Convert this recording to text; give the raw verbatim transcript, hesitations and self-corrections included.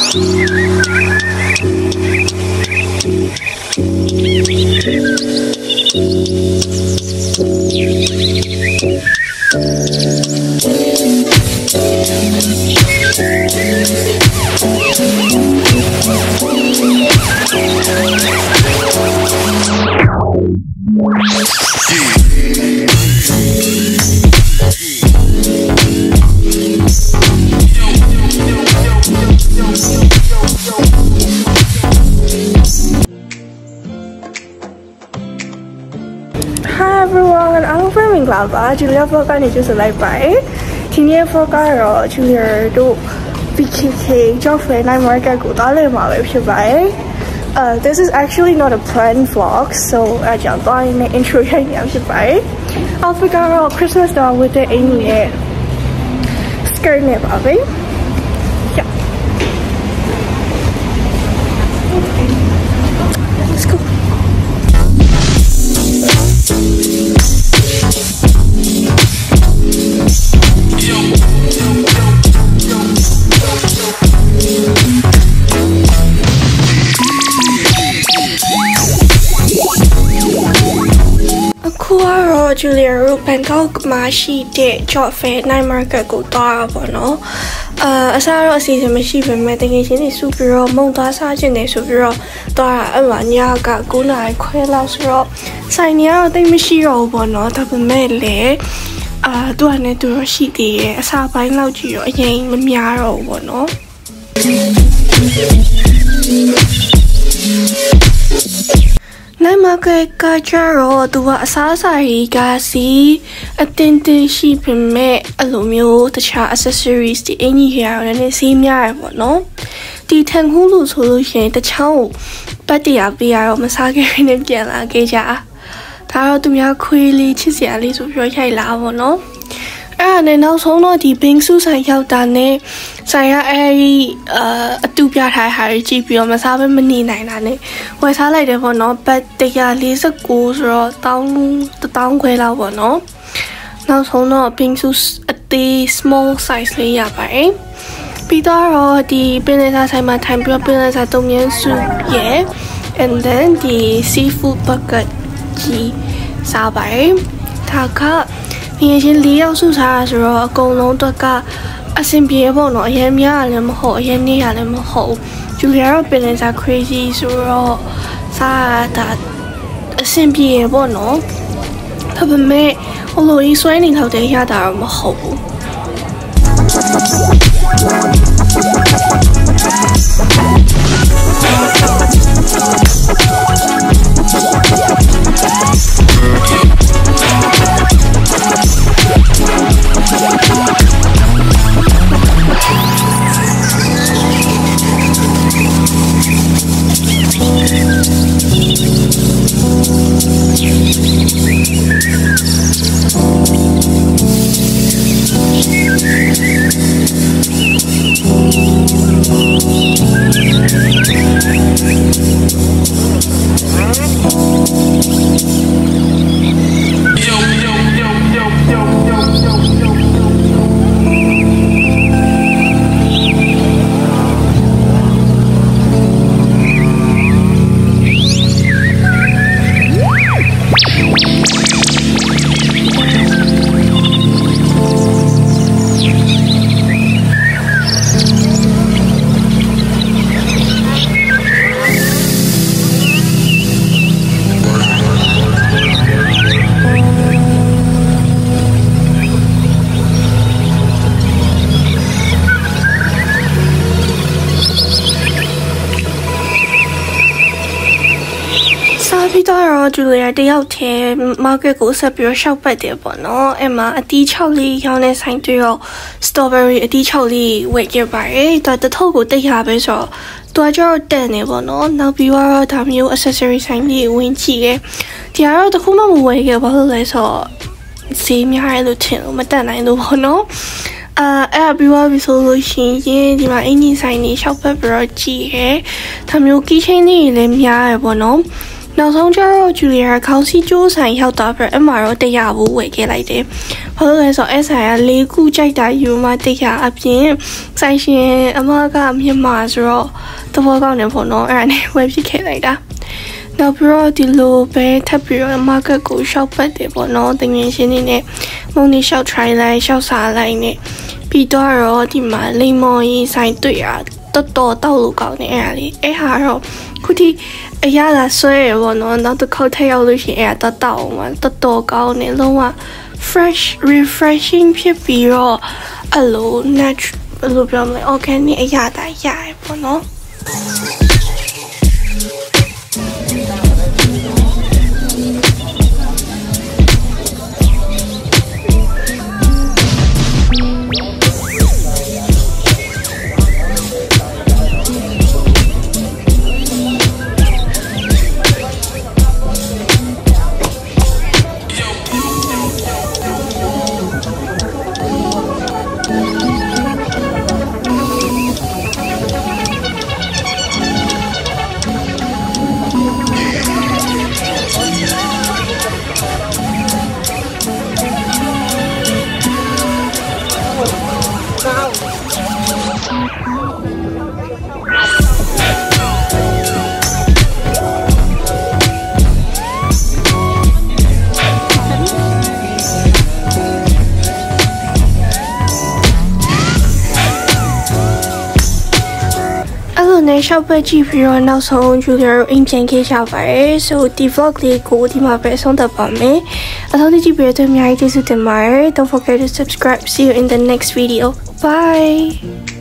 Hi everyone, I'm from Inglava. Julia Foka ni just like by. Tini Foka ro Julia do B K K job fair night market go dale ma be by. Uh, this is actually not a planned vlog, so I just thought in the intro here by. I'll figure out Christmas doll with the Amy skirt ne baby. Yeah. Let's go. Julia Bangkok မှာရှိတဲ့ job fair night market ကိုသွားတာပေါ့နော်။အာအစားတော့အစီအစဉ်မရှိပေမဲ့တကယ်ချင်းနေစုပြီးတော့မုံသွားစားခြင်းနေဆိုပြီးတော့သွားတာအဲ့မှာညက9နာရီခွဲလောက်ဆိုတော့ဆိုင်နေတော့တိတ်မရှိတော့ဘူးပေါ့နော်။ဒါပေမဲ့လည်းအာသူကလည်းသူတော့ရှိသေးတယ်။အစားပိုင်းလောက်ကြည့်တော့အရင်မများတော့ဘူးပေါ့နော်။ Night market ကကြတော့သူကအစားအစာတွေကစီအတင်းတင်းရှိပေမဲ့အဲ့လိုမျိုးတခြား accessories တွေအင်ကြီးရအောင်လည်းစီးများရပေါ့နော်ဒီထန်ခုလို့ဆိုလို့ရှိရင်တချောင်းပတ်တရားပေးရတော့မစားခဲ့ရင်းပြန်လာခဲ့ကြဒါတော့သူများခွေးလေးချစ်စရာလေးဆိုပြီးရိုက်လာပေါ့နော်အဲ့ဒါနဲ့နောက်ဆုံးတော့ဒီ Bing Su ဆိုင်ရောက်တာနဲ့ဆိုင်ရအဲဒီအာအတူပြထားတဲ့ဟာကြီးကြည့်ပြီးတော့မစားဘဲမနေနိုင်တာနဲ့ဝယ်စားလိုက်တယ်ပေါ့နော်ဘတ်one forty-nineဆိုတော့one thousandခွဲလောက်ပေါ့နော်နောက်ဆုံးတော့ Bing Su အသေး small size လေးရပါတယ်ပြီးတော့ဒီပင်လယ်စာဆိုင်မှာထိုင်ပြီးတော့ပင်လယ်စာတုံးမြန်းစုရယ် and then ဒီ seafood bucket ကြီးစားပါတယ်ဒါကမြင်ချင်းလေးယောက်စုစားတာဆိုတော့အကုန်လုံးတော့ကအဆင်ပြေပေါ့နော်အရင်များရလည်းမဟုတ်အရင်နေရလည်းမဟုတ်ဂျူလီယာတော့ပင်လယ်စာ crazy ဆိုတော့စားတာအဆင်ပြေပေါ့နော်ဒါပေမဲ့ဟိုလိုကြီးဆွဲနေတော့တဲ့ရတာတော့မဟုတ်ဘူးပြီးတော့ဂျူလီယာတယောက်တည်း market ကိုဆက်ပြီးတော့ရှောက်ပတ်တယ်ပေါ့နော်အဲ့မှာအတီး၆လေးရောင်းနေဆိုင်တွေ့တော့ strawberry အတီး၆လေးဝယ်ခဲ့ပါတယ်ဒါတထုပ်ကိုတိတ်ရပဲဆိုတော့သူကကျတော့တက်နေပေါ့နော်နောက်ပြီးတော့ဒါမျိုး accessory ဆိုင်လေးဝင်ကြည့်တယ်ဒီကတော့တခုမှမဝယ်ခဲ့ဘာလို့လဲဆိုတော့ဈေးများရလို့ထင်လို့မတက်နိုင်လို့ပေါ့နော်အာအဲ့ပြီးသွားပြီဆိုလို့ရှိရင်ဒီမှာအင်ဂျင်ဆိုင်နေရှောက်ပတ်ပြီးတော့ကြည့်ရဲဒါမျိုး key chain လေးလည်းများရပေါ့နော်နောက်ဆုံးကျတော့ Julia ခေါင်းစည်းကျိုးဆိုင်ရောက်သွားပြီးအမတော့တရားဘူးဝယ်ခဲ့လိုက်တယ်။ဘာလို့လဲဆိုတော့အဲ့ဆိုင်ကလေးခုကြိုက်တာယူမှတရားအပြင်ဆိုင်ရှင်အမကမြန်မာဆိုတော့သဘောကောင်းနေပေါ့နော်အဲ့ဒါနဲ့ဝယ်ဖြစ်ခဲ့လိုက်တာ။နောက်ပြီးတော့ဒီလိုပဲထပ်ပြီးတော့ market ကို shop ပတ်တယ်ပေါ့နော်။တကယ်ရှင်းနေနဲ့မုံနေ shop try လိုက် shop စားလိုက်နဲ့ပြီးတော့ဒီမှာလိမ္မော်ကြီးဆိုင်တွေ့ရတော်တော်တောက်လို့ကောင်းနေအဲ့ဒါလေးအဲ့ဟာတော့ခုထိအရာကဆွဲရပေါ့နော်နောက်တစ်ခေါက်ထည့်ရောက်လို့ရှိရင်အဲ့ဒါတောက်အောင်မှာတော်တော်ကောင်းနေလုံးဝ fresh refreshing ဖြစ်ပြီးတော့အလို natural ဘယ်လိုပြောမလဲ organic အရာတိုင်းရရပေါ့နော်နဲ့ shop ပဲကြည့်ပြီးတော့နောက်ဆုံး Julia တို့အိမ်ပြန်ခဲ့ကြပါတယ် so ဒီ vlog လေးကိုဒီမှာပဲဆုံးသတ်ပါမယ်အဆုံးထိကြည့်ပြီးတော့အများကြီးကျေးဇူးတင်ပါတယ် don't forget to subscribe see you in the next video bye